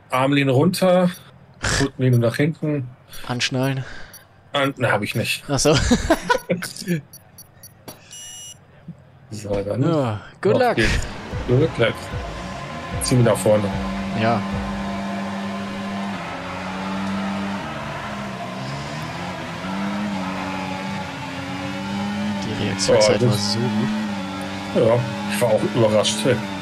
Armlehne runter, Rückenlehne nach hinten. Anschnallen. Ne, habe ich nicht. Achso. So, dann. Ja, good auf luck. geht's. Good luck. Ziehen wir nach vorne. Ja. Die Reaktionszeit war so gut. Ja, ich war auch überrascht.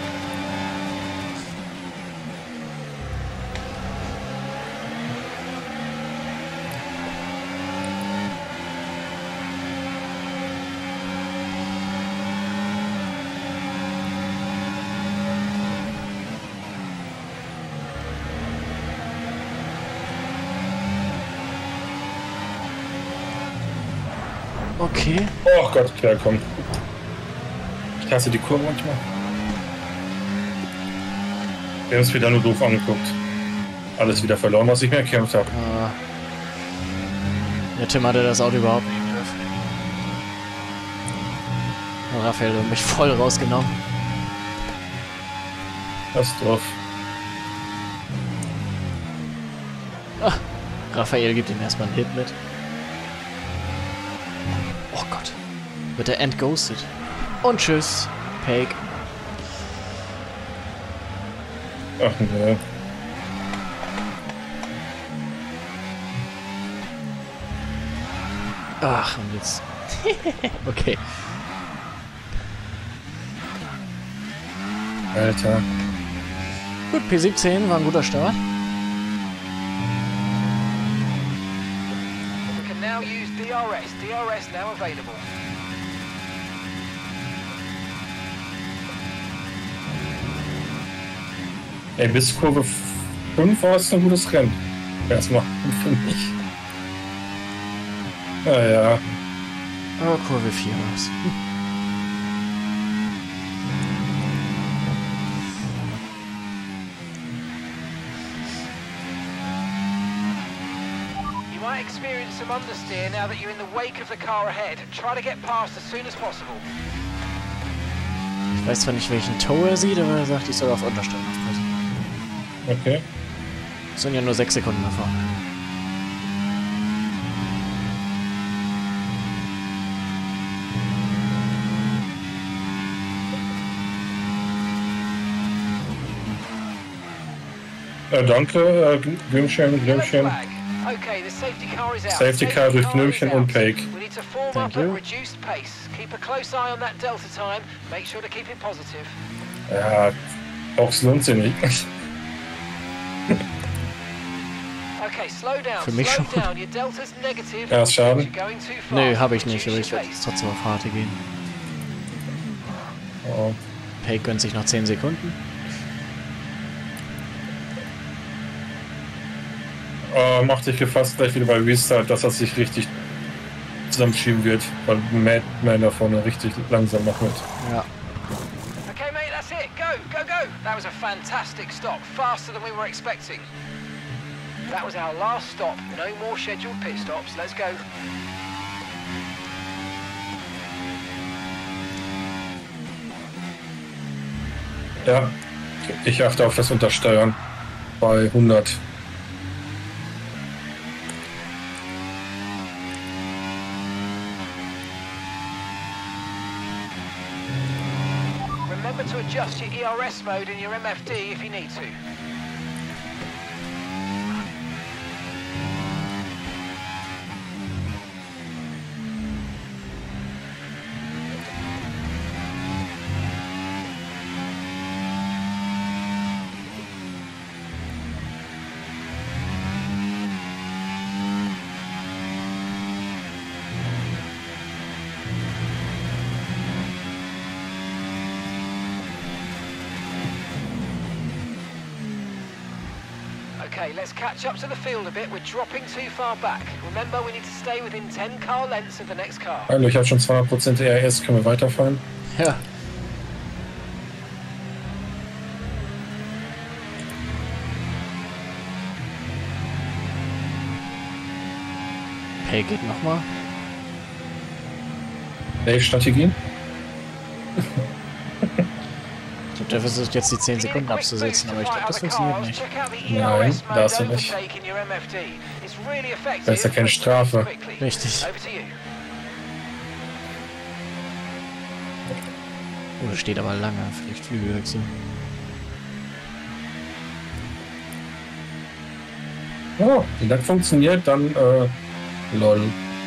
Okay. Oh Gott, klar, komm. Ich hasse die Kurve manchmal. Wir haben es wieder nur doof angeguckt. Alles wieder verloren, was ich mir erkämpft habe. Der Tim hatte das Auto überhaupt nicht im Griff. Raphael hat mich voll rausgenommen. Das ist doof. Raphael gibt ihm erstmal einen Hit mit. Oh Gott. Wird er entghostet. Und tschüss. Pake. Ach ne. Ach, und jetzt. Okay. Alter. Gut, P17 war ein guter Start. We can now use DRS. DRS now available. Ey, bis Kurve 5 war es ein gutes Rennen. Erstmal für mich. Naja. Oh, Kurve 4 war's. You might experience some understeer now that you're in the wake of the car ahead. Try to get past as soon as possible. Ich weiß zwar nicht, welchen Toe er sieht, aber er sagt, ich soll auf Unterstellung aufpassen. Okay. Das sind ja nur 6 Sekunden davor. Danke, Glümchen, Glümchen. Okay, the safety car is out. Safety car durch Glümchen und Pake. We need to form Thank up at you. reduced pace. Keep a close eye on that delta time. Make sure to keep it positive. Ja, Box lohnt sich nicht. Okay, slow down. Für mich slow schon. down. Your delta's negative. Ja, ist schade. You're going too fast. Nö, habe ich nicht, aber Reduce ich your werde pace. trotzdem auf Harte gehen. Oh. Pake gönnt sich noch 10 Sekunden. Mach dich gefasst gleich wieder bei Restart, dass das sich richtig zusammenschieben wird, weil Madman da vorne richtig langsam macht mit. Ja. Okay, mate, that's it. Go, go, go. That was a fantastic stop. Faster than we were expecting. That was our last stop. No more scheduled pit stops. Let's go. Ja, ich achte auf das Untersteuern bei 100. Remember to adjust your ERS mode and your MFD if you need to. Okay, let's catch up to the field a bit. We're dropping too far back. Remember, we need to stay within 10 car lengths of the next car. Hallo, ich habe schon 200% ERS, können wir weiterfahren? Ja. Pake geht nochmal. Strategien? Ich glaube, Gut, der versucht jetzt die 10 Sekunden abzusetzen, aber ich glaube, das funktioniert nicht. Nein, darfst du nicht. Da ist ja keine Strafe. Richtig. Oh, das steht aber lange. Vielleicht Flügelwechsel. Oh, wenn das funktioniert, dann lol.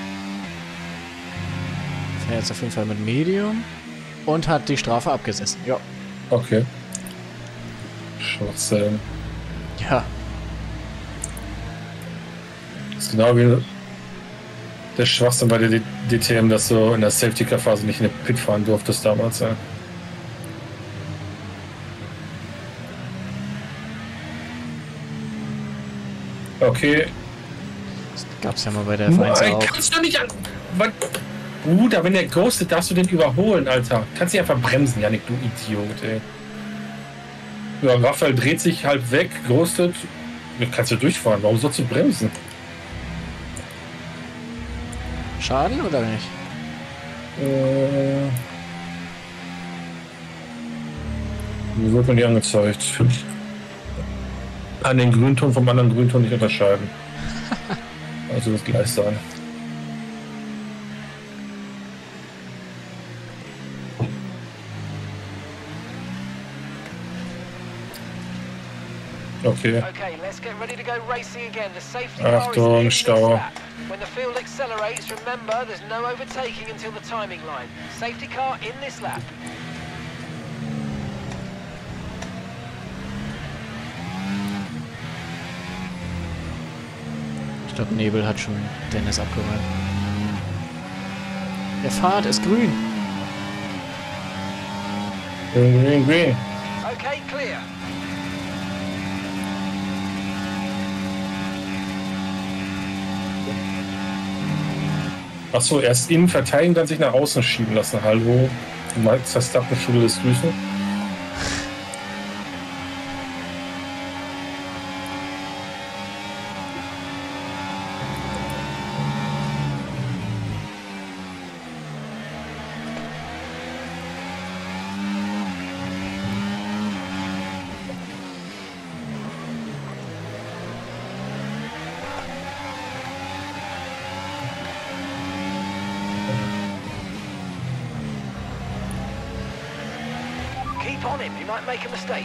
Fährt jetzt auf jeden Fall mit Medium und hat die Strafe abgesessen. Ja. Okay. Schwachsinn. Ja. Das ist genau wie der Schwachsinn bei der DTM, dass du in der Safety-Car-Phase nicht in den Pit fahren durftest damals. Ja. Okay. Das gab's ja mal bei der F1 auch. Kannst du nicht an... Bruder, wenn der ghostet, darfst du den überholen, Alter. Kannst dich einfach bremsen, Janik, du Idiot, ey. Ja, Raphael dreht sich halb weg, ghostet. Kannst du durchfahren, warum sollst du bremsen? Schaden oder nicht? Mir wird man nie angezeigt. An den Grünton vom anderen Grünton nicht unterscheiden. Also wird gleich sein. Okay. Achtung, Stau. When the field accelerates, remember there's no overtaking until the timing line. Safety car in this lap. Ich glaube, Nebel hat schon Dennis abgeräumt. Der Pfad ist grün. Green, green. Okay, clear. Achso, erst innen verteidigen, dann sich nach außen schieben lassen. Hallo, Max Verstappen, Schule des Grüßen. Keep on him, he might make a mistake.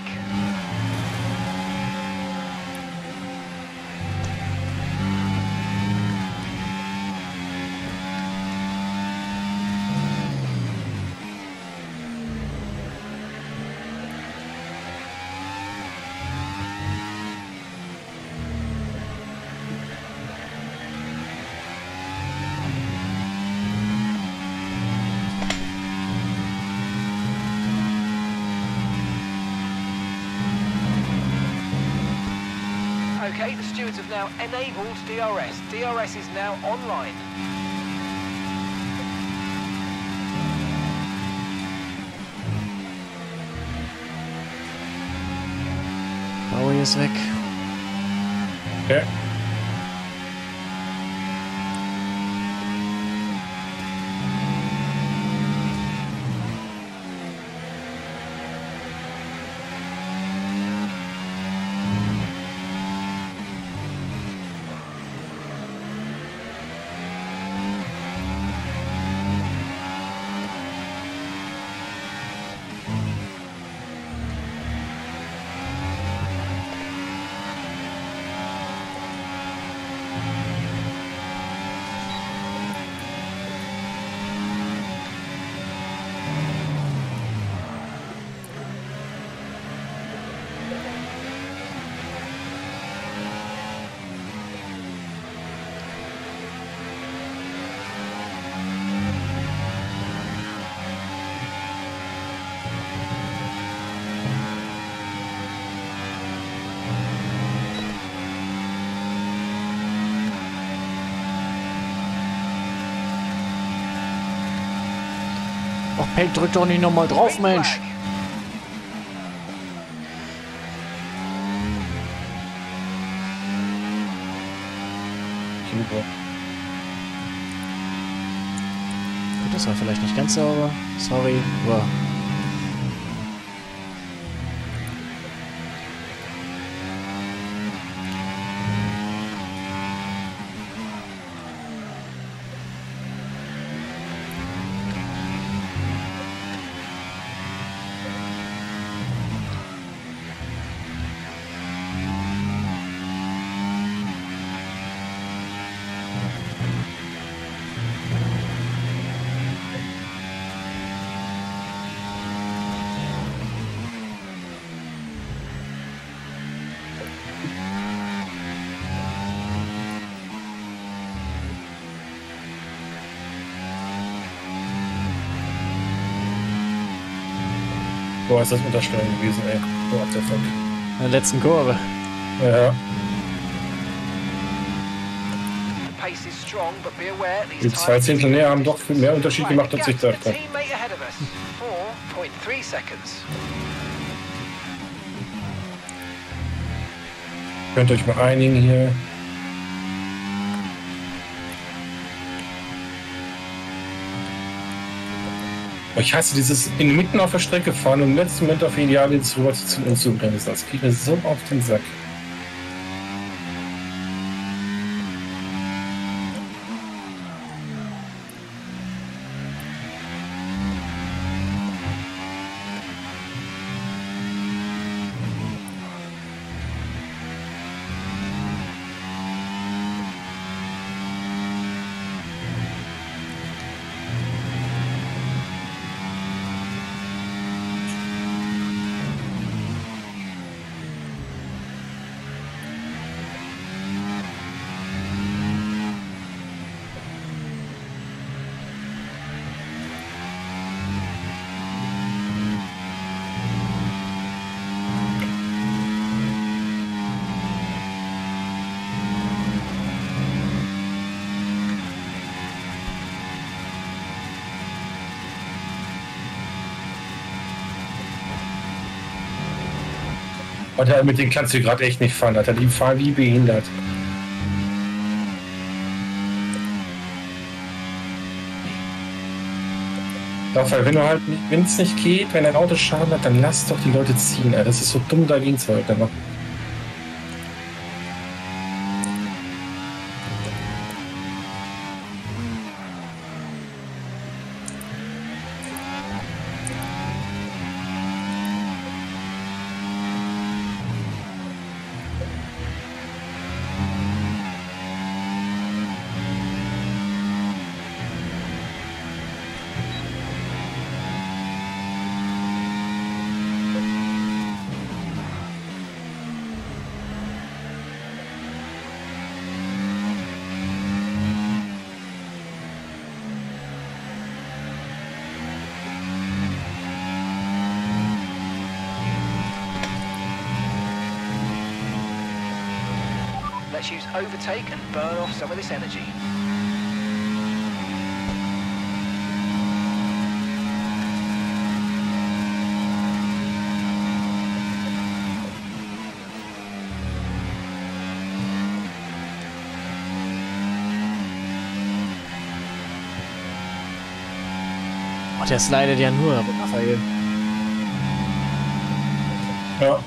Okay, the stewards have now enabled DRS. DRS is now online. Bowie ist weg. Okay. Och, Peg, drück doch nicht nochmal drauf, Mensch. Super. Gut, das war vielleicht nicht ganz sauber. Sorry, aber Boah, ist das Unterstellung gewesen, ey. What the fuck. In der letzten Kurve. Ja. Pace is strong, but be aware Die 2 Zehntel näher haben doch viel mehr Unterschied gemacht, als ich dachte. Teammate ahead of us. 4.3 seconds. Könnt ihr euch mal einigen hier. Ich hasse dieses mitten auf der Strecke fahren und im letzten Moment auf Ideale rüber zu ziehen und zu bremsen. Das geht mir so auf den Sack. Alter, mit denen kannst du gerade echt nicht fahren, Alter. Die fahren wie behindert. Raphael, wenn du halt, wenn es nicht geht, wenn ein Auto Schaden hat, dann lass doch die Leute ziehen, Alter. Das ist so dumm dagegen zu halten. Aber Let's use overtake and burn off some of this energy. Oh, der slidet ja nur, Raphael. ja.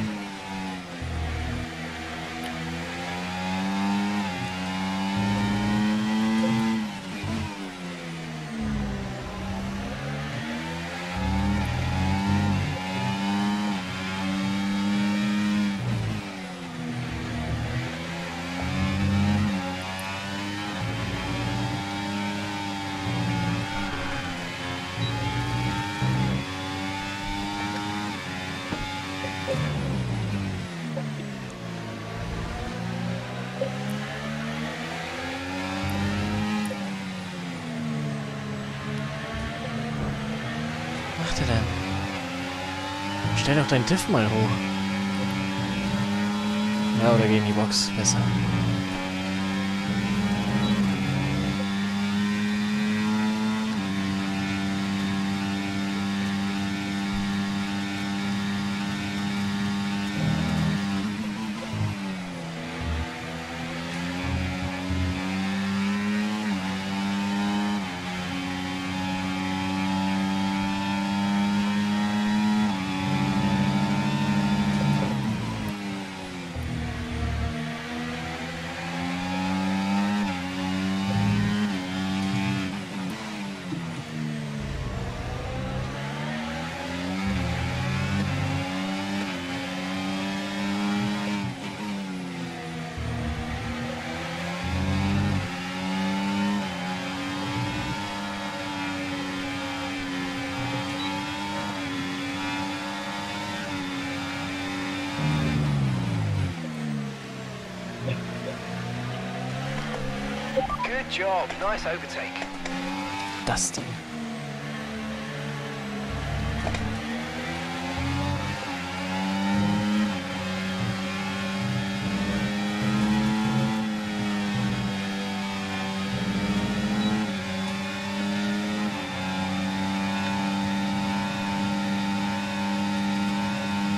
Was macht er denn? Stell doch dein Diff mal hoch. Ja, oder geh in die Box. Besser. Good job. Nice overtake. Das Ding.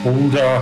Bruder.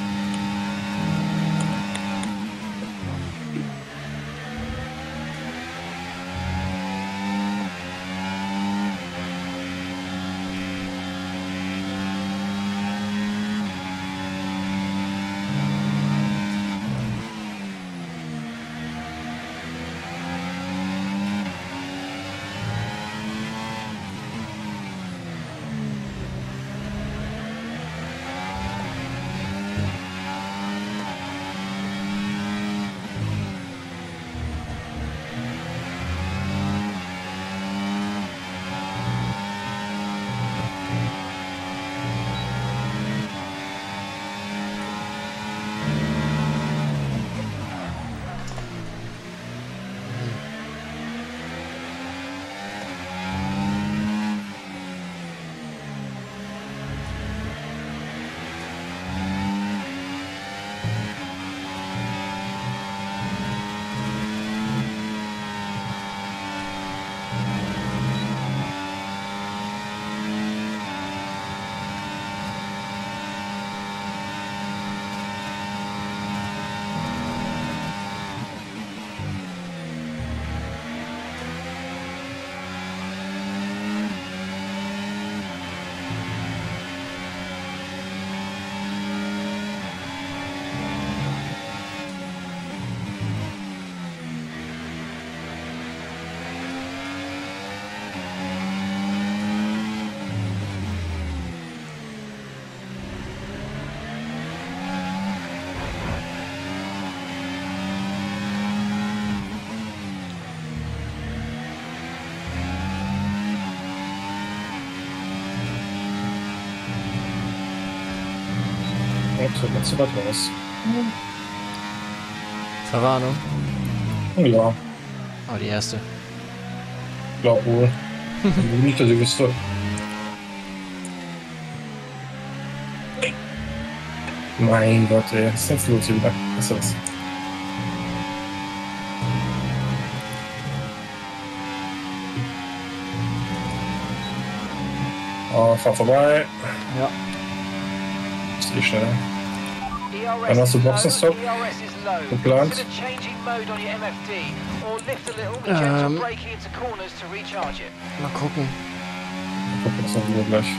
So, ganz so weit raus. Verwarnung. Ja, Oh, die erste. glaub wohl. Nicht, dass ich wüsste. Mein Gott, ey. Was ist denn jetzt los hier wieder? Was ist das? Oh, fahr vorbei. Ja. Ist eh schneller. ERS Dann hast du is low, Boxenstopp ERS is low. geplant. Consider changing mode on your MFD or lift a little with gentle Ähm. braking into corners to recharge it. Mal gucken. Gucken wir uns noch wieder gleich.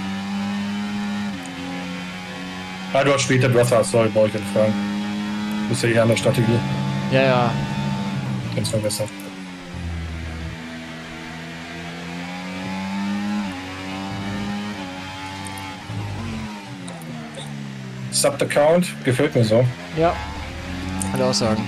Ah, du hast später, du hast das, sorry, brauche ich nicht fragen. Du bist ja eher an der Strategie. Ja, ja. Ganz vergessen. Sub-Account, gefällt mir so. Ja. Kann ich auch sagen.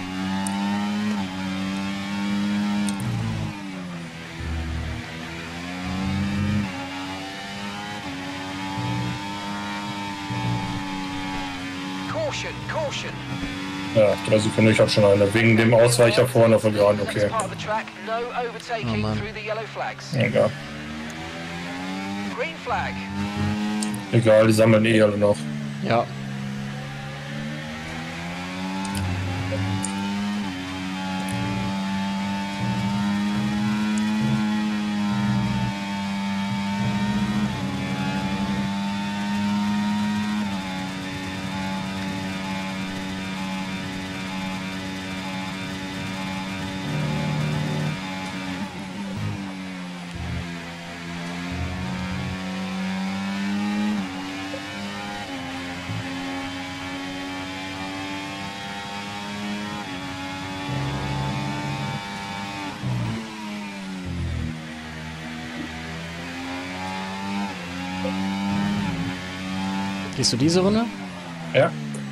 Caution, caution. Ja, 3 Sekunden, ich habe schon eine. Wegen dem Ausweicher vorne auf der Geraden, That's okay. part of the track. No overtaking Oh, Mann. through the yellow flags. Egal. Green flag. Egal, die sammeln eh alle noch. Ja. Gehst du diese Runde? Ja.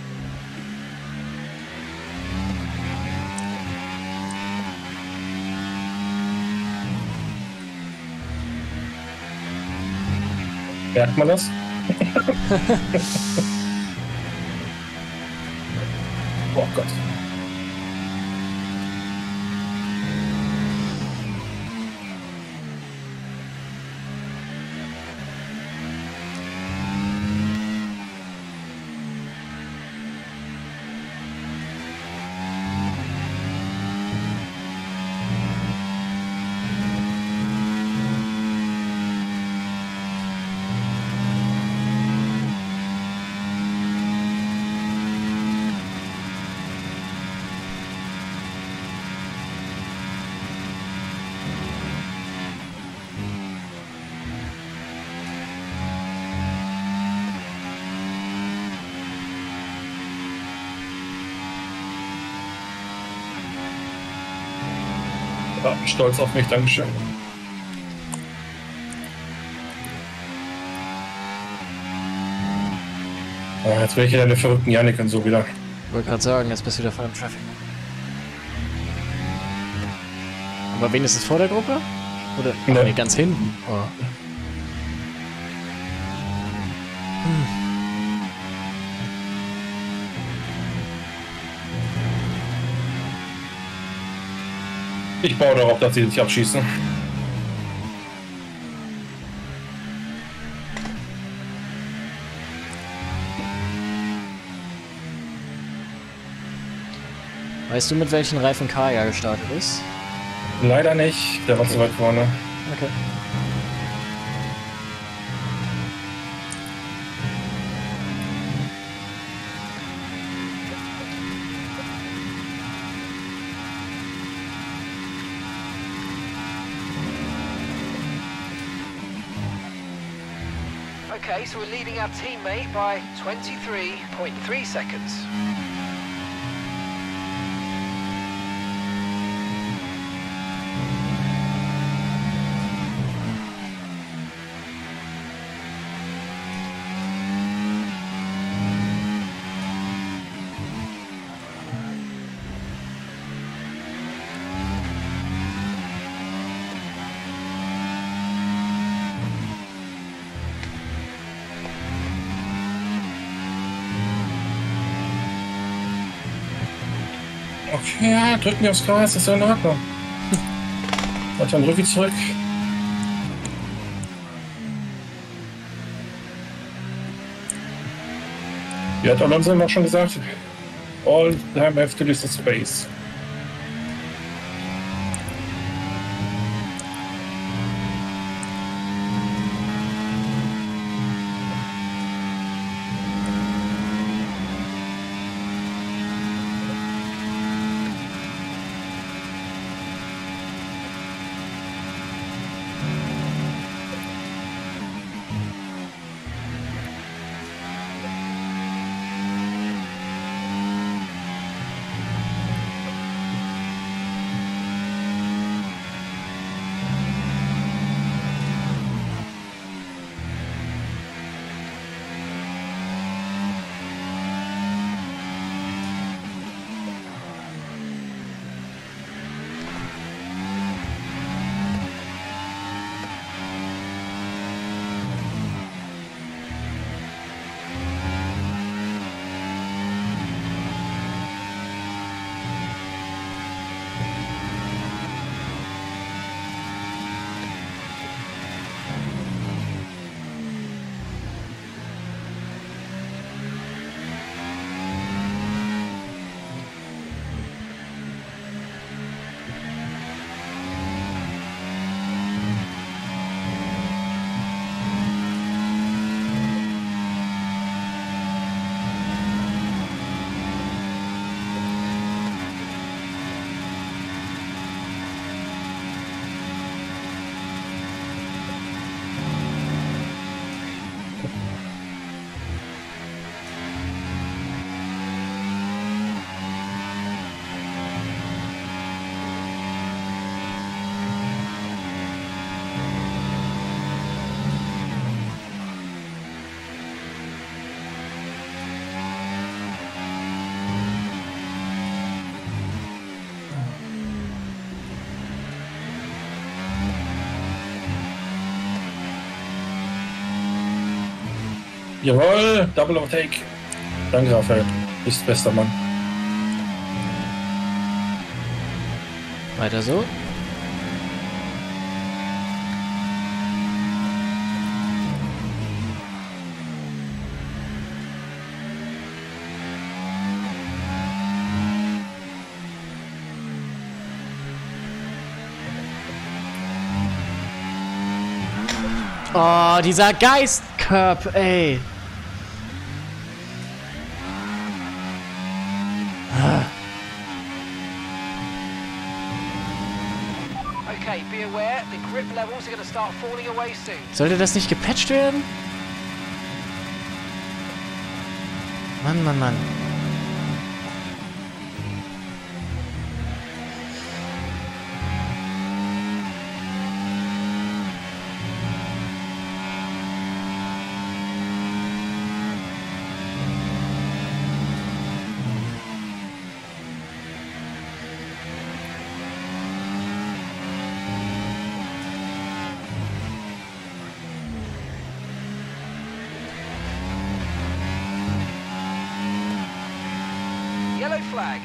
Merkt man das? Oh Gott. Ja, stolz auf mich, Dankeschön. Ah, jetzt will ich hier deine verrückten Yannick und so wieder. Ich wollte gerade sagen, jetzt bist du wieder voll im Traffic. Aber wenigstens vor der Gruppe? Oder? Nee. Nee, ganz hinten. Oh. Ich baue darauf, dass sie sich abschießen. Weißt du, mit welchen Reifen Kaya gestartet ist? Leider nicht, der war zu weit vorne. Okay. Okay, so we're leading our teammate by 23.3 seconds. Okay, ja, drück mir aufs Gas, ist ja in Ordnung. Und dann rück ich zurück. Wie hat Alonso immer schon gesagt? All time have to lose the space. Jawohl, Double Overtake. Danke, Raphael. Bist bester Mann. Weiter so. Oh, dieser Geistkörper, ey. Okay, be aware, the grip levels are going to start falling away soon. Sollte das nicht gepatcht werden? Mann, Mann, Mann. yellow flag.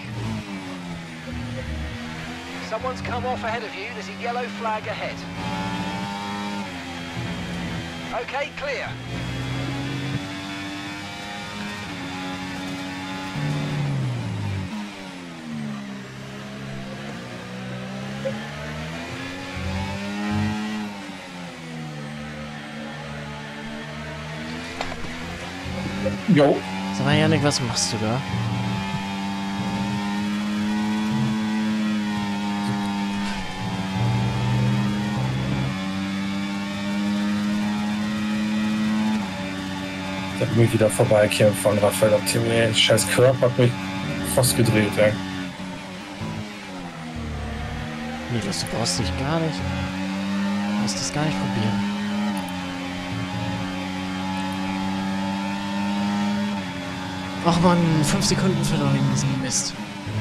Someone's come off ahead of you. There's a yellow flag ahead. Okay, clear. Jo. Sag mal, Janik, was machst du da? Ich hab mich wieder vorbeikämpft von Raphael Optimier. Scheiß Körper hat mich fast gedreht, ey. Nee, du brauchst dich gar nicht. Du musst das gar nicht probieren. Ach man, 5 Sekunden verloren, diesen Mist.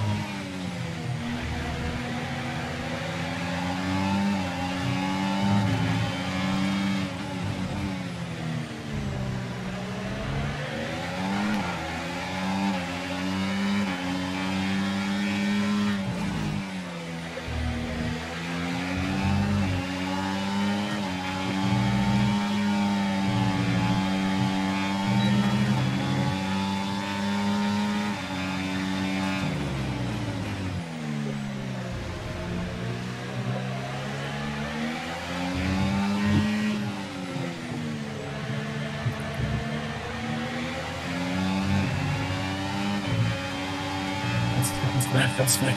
Ganz weg.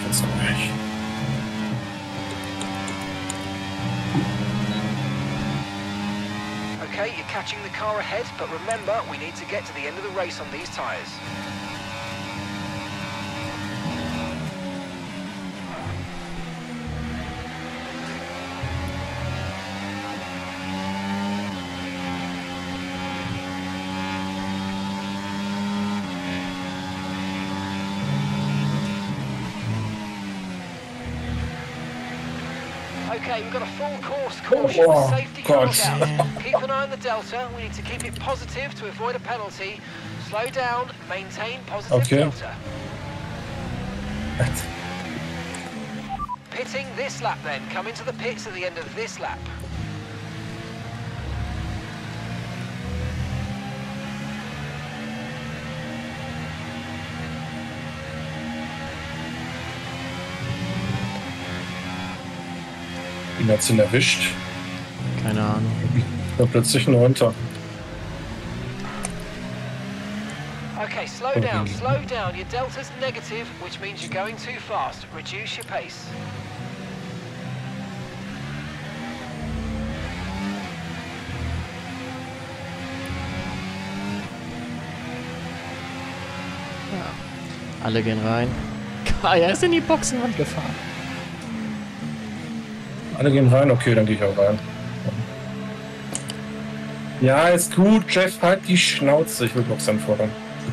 Okay, you're catching the car ahead, but remember, we need to get to the end of the race on these tyres. Okay, we've got a full course caution with safety cars out. Keep an eye on the delta. We need to keep it positive to avoid a penalty. Slow down, maintain positive delta. Pitting this lap then. Come into the pits at the end of this lap. Ihn hat's ihn erwischt. Keine Ahnung. War plötzlich ein runter. Okay, slow down. Your delta's negative, which means you're going too fast. Reduce your pace. Ja. Alle gehen rein. Kaya ist in die Boxenwand gefahren. Alle gehen rein, okay, dann gehe ich auch rein. Ja, ist gut, Jeff, halt die Schnauze. Ich will Box anfordern.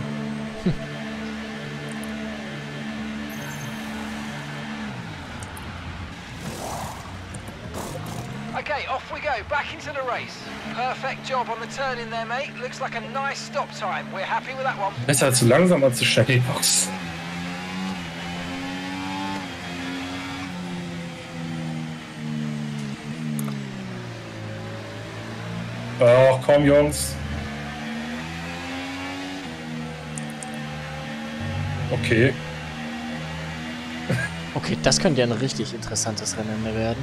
Okay, off we go, back into the race. Perfect job on the turn in there, mate. Looks like a nice stop time. We're happy with that one. Besser zu langsam als zu schnell die Box. Ach komm, Jungs. Okay. Okay, das könnte ja ein richtig interessantes Rennen werden.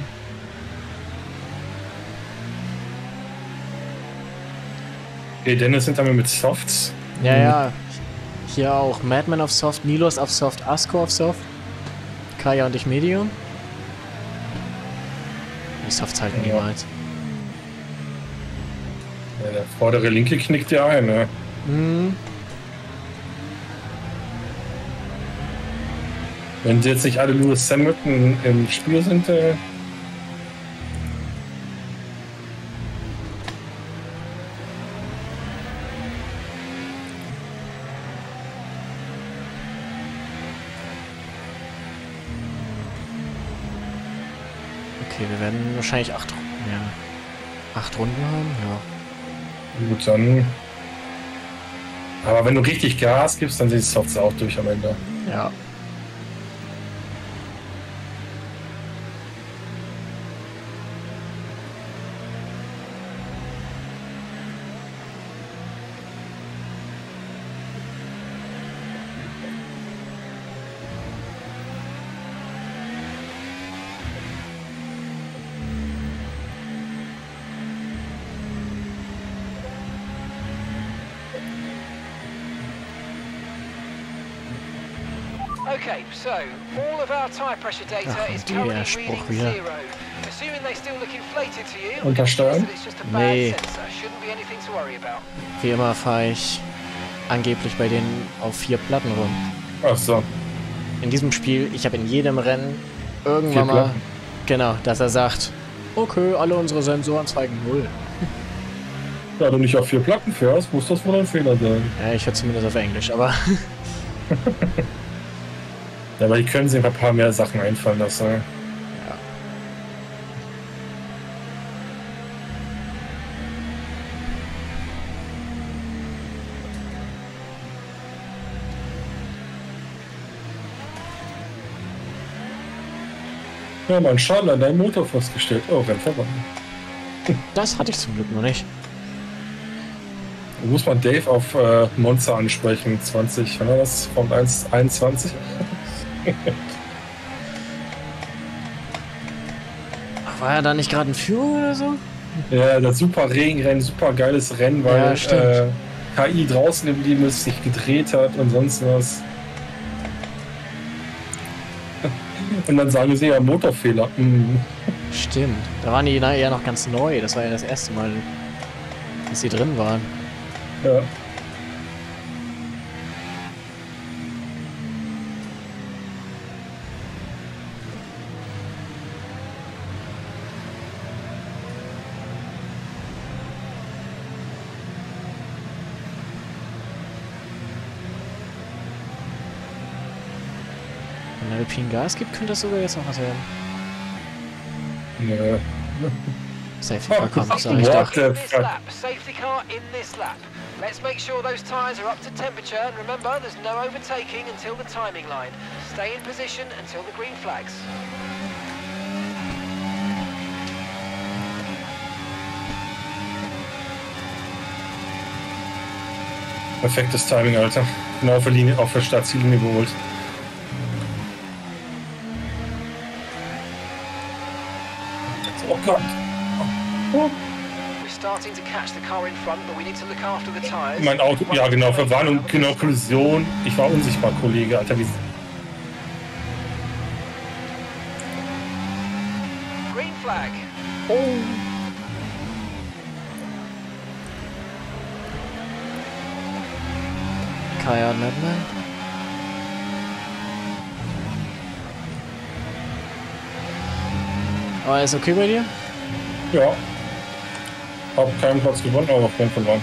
Okay, Dennis hinter mir mit Softs. Ja, ja. Hier auch Madman auf Soft, Nilos auf Soft, Asko auf Soft. Kaya und ich Medium. Die Softs halten niemals. Ja, der vordere linke knickt ja ein, ne? Mhm. Wenn sie jetzt nicht alle Lewis Hamilton im Spiel sind, Okay, wir werden wahrscheinlich 8 Runden haben, ja. gut, dann. Aber wenn du richtig Gas gibst, dann sind die Softs auch durch am Ende. Ja. Okay, so all of our tire pressure data Ach, is der currently Spruch reading wieder. 0. Assuming they still look inflated to you, Untersteuern? it's just a bad Nee. sensor. Shouldn't be anything to worry about. Wie immer fahre ich angeblich bei denen auf 4 Platten rum. Ach so. In diesem Spiel, ich habe in jedem Rennen 4 irgendwann mal, Platten. genau, dass er sagt, okay, alle unsere Sensoren zeigen 0. Ja, du nicht auf 4 Platten fährst, muss das wohl ein Fehler sein. Ja, ich höre zumindest auf Englisch, aber Ja, aber die können sich ein paar mehr Sachen einfallen lassen. Ne? ja. Ja, mal einen Schaden an deinem Motor festgestellt. Oh, Rennverband. Das hatte ich zum Glück noch nicht. Da muss man Dave auf Monza ansprechen. 20, wann war das? Von 21? Ach, war er da nicht gerade in Führung oder so? Ja, das super Regenrennen, super geiles Rennen, weil Ja, stimmt. KI draußen geblieben ist, sich gedreht hat und sonst was. Und dann sagen sie ja Motorfehler. Mhm. Stimmt. Da waren die ja noch ganz neu. Das war ja das erste Mal, dass sie drin waren. Ja. Wenn Alpine Gas gibt, könnte das sogar jetzt noch was werden. Ja. Safety Car kommt, sag ich What doch. the This fuck? lap, safety car in this lap. Let's make sure those tyres are up to temperature, and remember, there's no overtaking until the timing line. Stay in position until the green flags. Perfektes Timing, Alter. Genau auf der Linie, auf der Startziellinie geholt. Oh Gott. We're starting to catch the car in front, but we need to look after the tyres. Mein Auto, ja genau, Verwarnung, genau, Kollision. Ich war unsichtbar, Kollege, Alter. Wie, Green flag. Kaya und Madman. Aber ist okay bei dir? ja. Hab keinen Platz gewonnen, aber keinen verloren.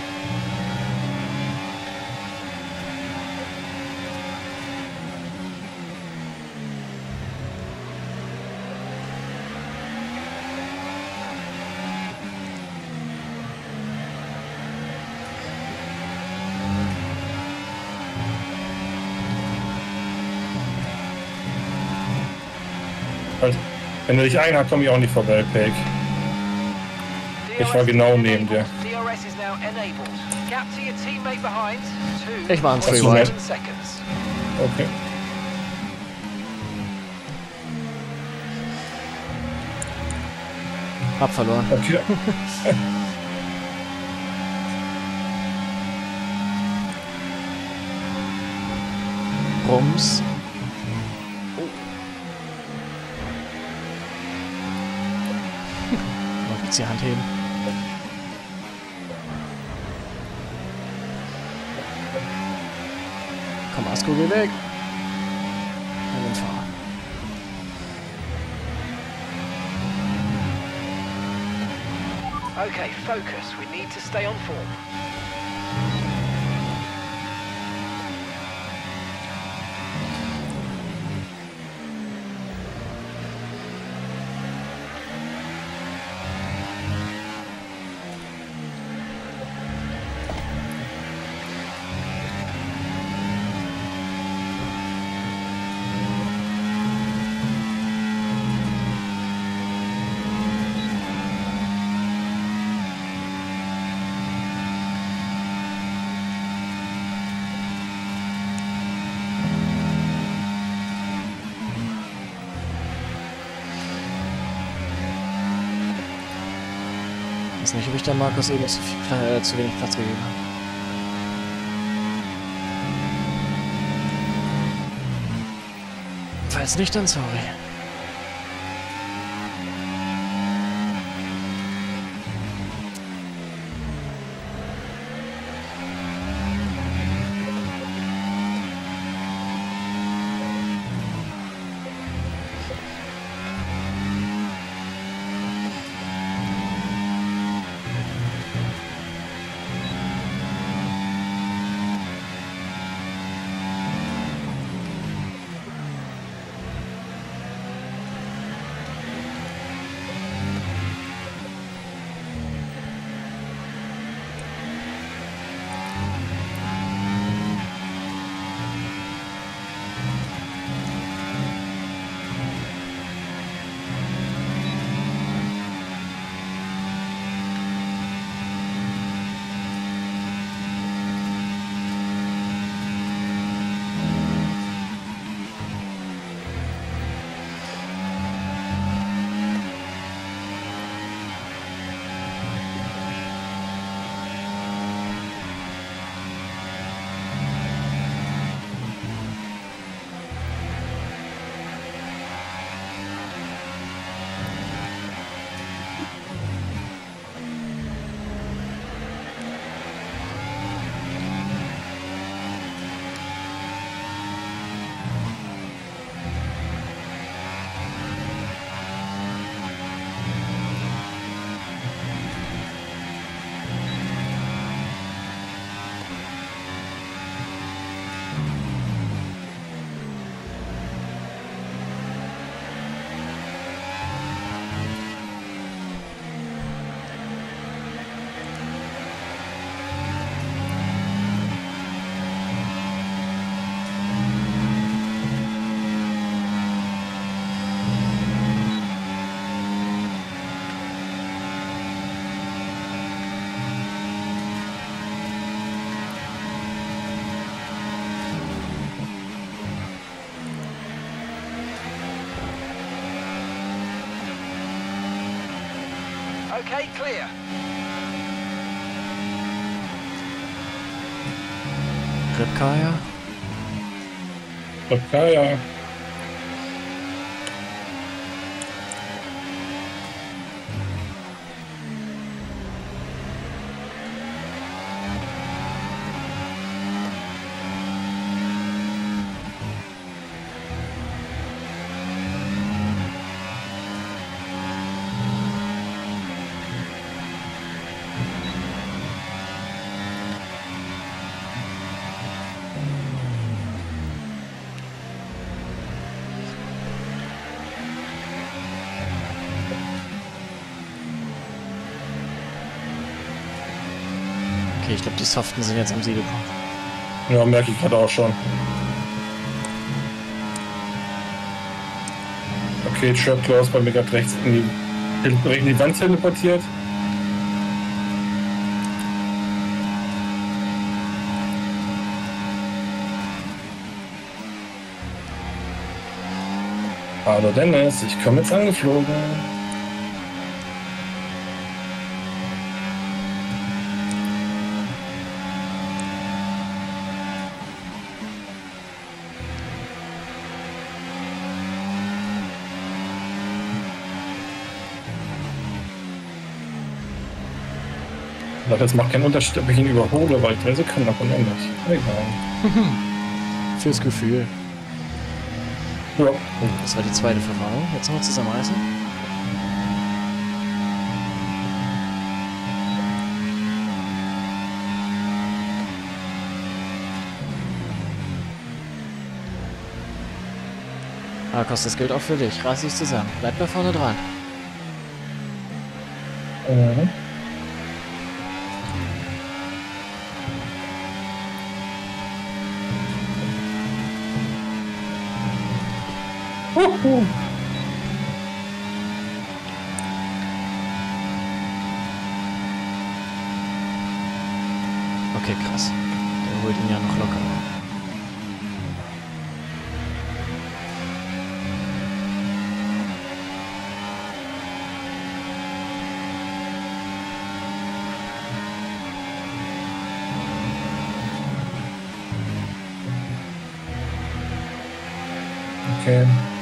Also, wenn du dich einhakt, komme ich auch nicht vorbei, Peg. Ich war genau neben dir. DRS is now enabled. Gap to your teammate behind. Ich war ein 2 Free Ride. seconds. Okay. Hab verloren. Okay. Rums. Mal kurz die Hand heben. Komm, Asko, geh weg. Ja, dann fahr. Okay, focus. We need to stay on form. Ich weiß nicht, ob ich da Markus eben zu wenig Platz gegeben habe. Falls nicht, dann sorry. Okay, clear. Ripkaya. Okay, ja. Okay, ich glaube, die Soften sind jetzt am Siedepunkt. Ja, merke ich gerade auch schon. Okay, Trap Close bei mir gerade rechts in die Wand teleportiert. Hallo Dennis, ich komme jetzt angeflogen. Ich dachte, es macht keinen Unterschied, ob ich ihn überhole, weil 3 Sekunden ab und an nicht. Egal. Fürs Gefühl. Ja. Oh, das war die zweite Verfahrung. Jetzt noch zusammenreißen. Markus, das gilt auch für dich. Reiß dich zusammen. Bleib da vorne dran. Mhm. Okay, krass. Der holt ihn ja noch locker. Okay.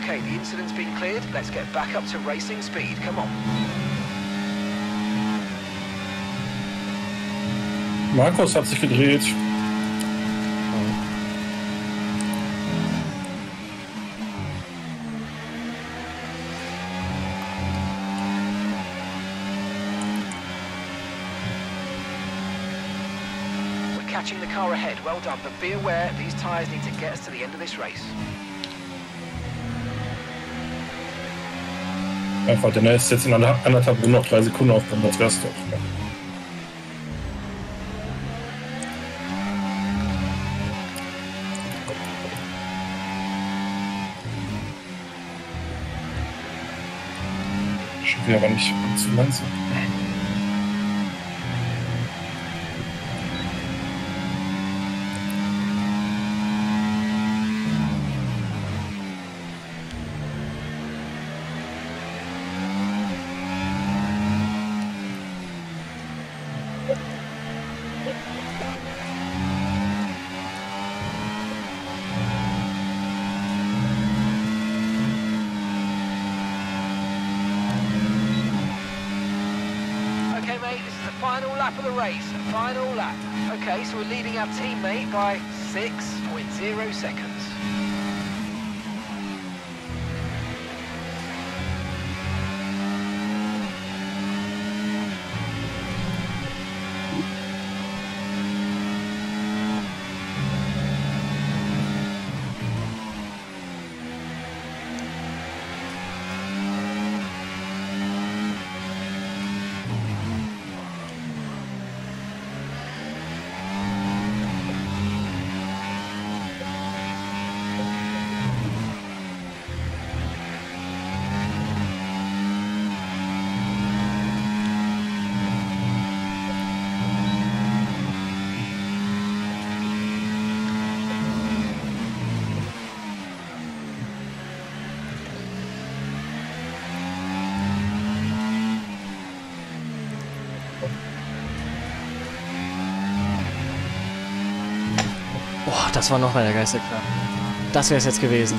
Okay, the incident's been cleared. Let's get back up to racing speed. Come on. Markus hat sich gedreht. We're catching the car ahead. Well done, but be aware these tyres need to get us to the end of this race. Einfach, denn er ist jetzt in anderthalb Runden noch 3 Sekunden aufgekommen, als wär's doch. Schon wieder aber nicht zu langsam. Okay, mate, this is the final lap of the race. Final lap. Okay, so we're leading our teammate by 6.0 seconds. Boah, das war noch mal der Geisterklar. Das wäre es jetzt gewesen.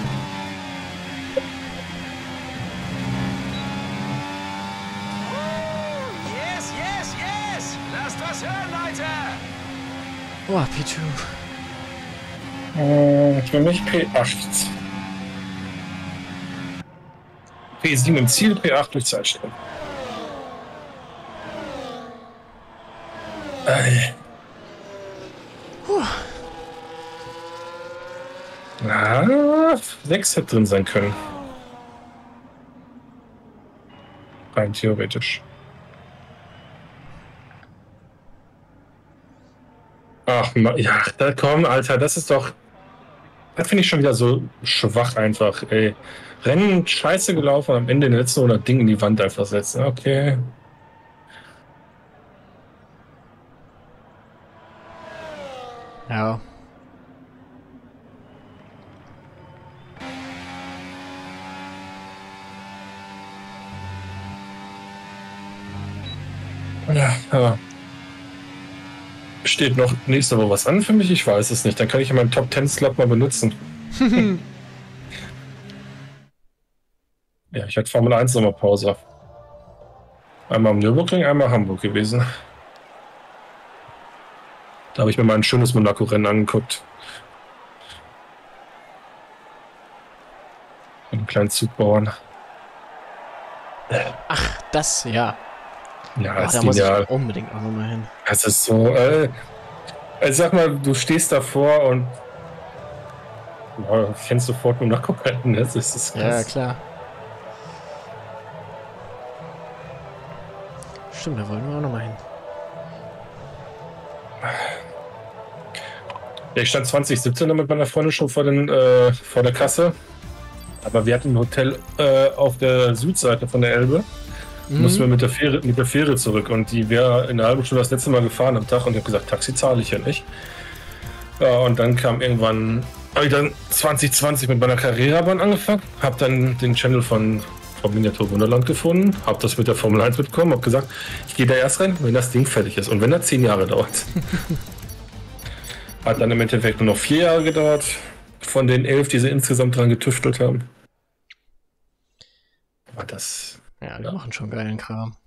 Yes, yes, yes! Lasst was hören, Leute! Boah, Pichu. Für mich P8. P7 im Ziel, P8 durch Zeitstellen. Na, 6 hätte drin sein können. Rein theoretisch. Ach, ja, da komm, Alter, das ist doch... Das finde ich schon wieder so schwach einfach, ey. Rennen scheiße gelaufen und am Ende in den letzten 100 Ding in die Wand einfach setzen. Okay. Ja. Ja, aber steht noch nächste Woche was an für mich? Ich weiß es nicht. Dann kann ich in meinem Top 10 Slot mal benutzen. Ja, ich hatte Formel 1 Sommerpause. Einmal am Nürburgring, einmal Hamburg gewesen. Da habe ich mir mal ein schönes Monaco-Rennen angeguckt. Einen kleinen Zugbauern. Ach, das, ja. Ja, Oh, ist da muss genial. ich unbedingt auch nochmal hin. Das ist so, also sag mal, du stehst davor und kennst sofort Monaco-Rennen. Das ist krass. Ja, klar. Stimmt, da wollen wir auch nochmal hin. Ja, ich stand 2017 mit meiner Freundin schon vor der Kasse. Aber wir hatten ein Hotel auf der Südseite von der Elbe. Mussten wir mit der Fähre zurück. Und die wäre in einer halben Stunde das letzte Mal gefahren am Tag. Und ich habe gesagt, Taxi zahle ich ja nicht. Ja, und dann kam irgendwann, habe ich dann 2020 mit meiner Carrera-Bahn angefangen. Habe dann den Channel von Miniatur Wunderland gefunden. Habe das mit der Formel 1 mitbekommen. Habe gesagt, ich gehe da erst rein, wenn das Ding fertig ist. Und wenn das 10 Jahre dauert. Hat dann im Endeffekt nur noch 4 Jahre gedauert. Von den 11, die sie insgesamt dran getüftelt haben. Aber das. Ja, die machen schon geilen Kram.